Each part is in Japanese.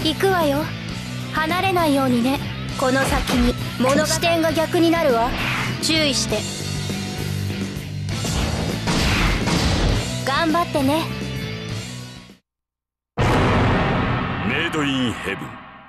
行くわよ。離れないようにね。この先に視点が逆になるわ。注意して。頑張ってね。 メイドインヘブン。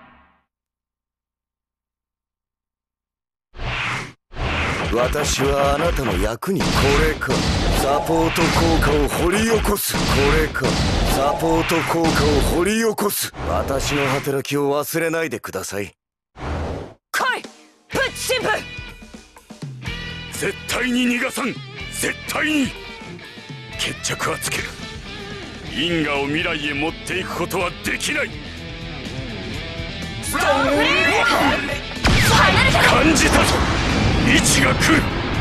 私はあなたの役にこれか。サポート効果を掘り起こす。これか。サポート効果を掘り起こす。私の働きを忘れないでください。 来いプッチ神父。 絶対に逃がさん。絶対に。決着はつける。因果を未来へ持っていくことはできない。感じたぞ。位置が来る。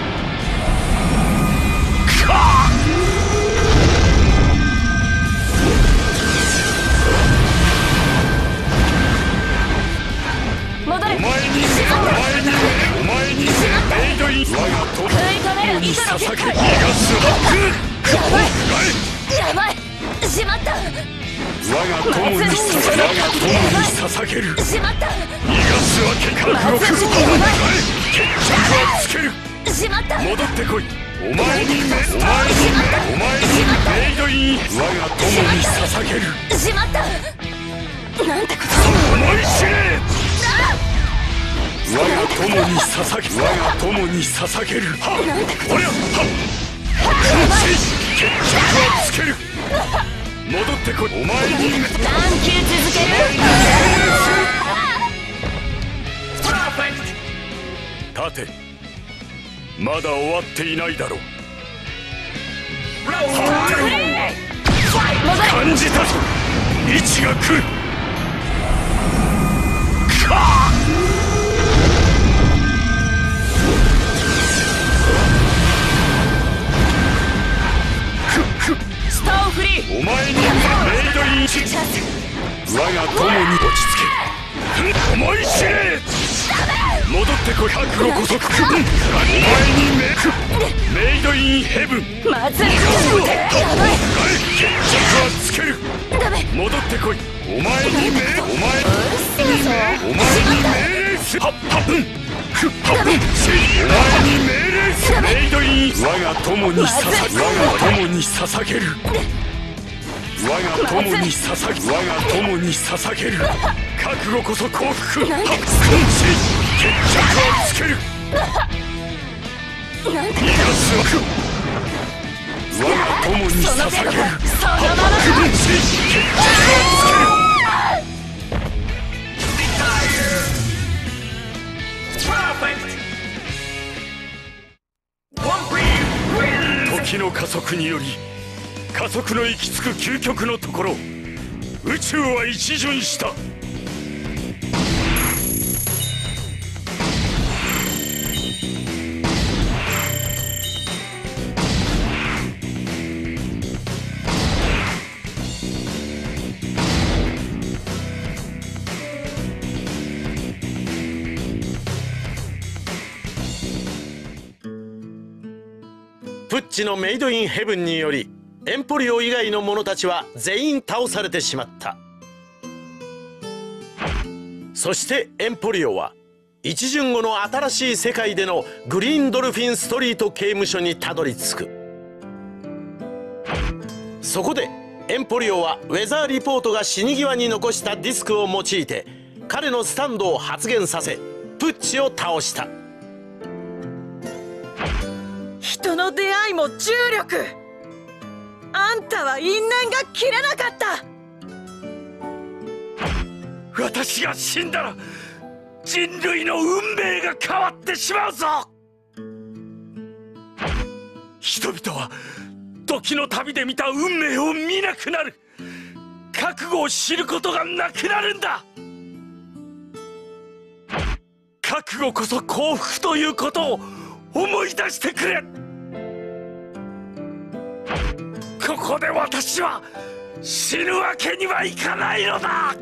戻れ。 お前にメイドイン。我が友に捧げ逃がす。 やばいしまった。 我が友に捧げる。 しまった。 逃がすわけ覚悟。決着はつける。 しまった。 戻ってこい。お前にメイドイン。我が友に捧げる。 しまった。なんてこと。 思い知れ。我が友に捧げる。おりゃ決着はつける。戻ってこい。お前に何球続ける。 立て。まだ終わっていないだろう。感じたぞ。位置が来る。 ストーンフリー。 お前にメイドイン。我が友に落ち着け。思い知れ。戻ってこい。覚悟こそ。お前にメイドインヘブン。 まずい。 決着はつける。戻ってこい。お前に命令す。お前に命令す。メイドイン。我が友に捧げる。我が友に捧げる。覚悟こそ幸福。決着はつける。逃がすわ。我が友に捧げる。決着はつける。時の加速により加速の行き着く究極のところ、宇宙は一巡した。 プッチのメイドインヘブンによりエンポリオ以外の者たちは全員倒されてしまった。そしてエンポリオは一巡後の新しい世界でのグリーンドルフィンストリート刑務所にたどり着く。そこでエンポリオはウェザーリポートが死に際に残したディスクを用いて彼のスタンドを発現させプッチを倒した。 人の出会いも重力。あんたは因縁が切れなかった。 私が死んだら人類の運命が変わってしまうぞ。人々は時の旅で見た運命を見なくなる。覚悟を知ることがなくなるんだ。覚悟こそ幸福ということを思い出してくれ。ここで私は死ぬわけにはいかないのだ。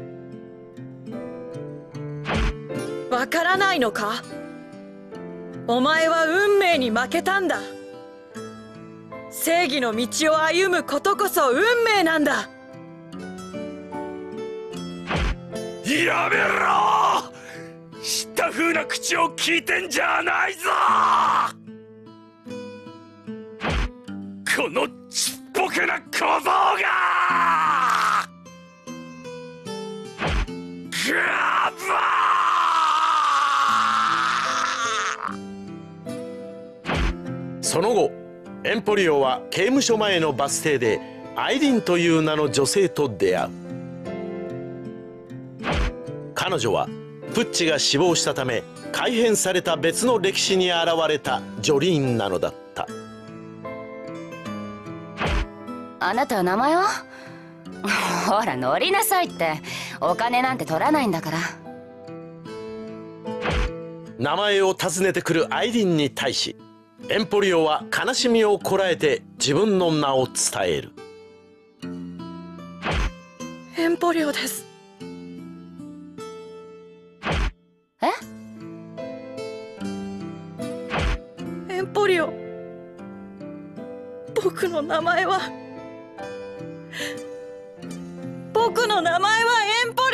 わからないのか。お前は運命に負けたんだ。正義の道を歩むことこそ運命なんだ。 やめろ。知った風な口を聞いてんじゃないぞ。このちっぽけな小僧が。グラバー。 その後エンポリオは刑務所前のバス停でアイリンという名の女性と出会う。彼女はプッチが死亡したため改変された別の歴史に現れたジョリーンなのだった。 あなたは名前は？ほら乗りなさいって。お金なんて取らないんだから。 名前を尋ねてくるアイリンに対しエンポリオは悲しみをこらえて自分の名を伝える。 エンポリオです。 え？ エンポリオ。僕の名前はエンポリオ。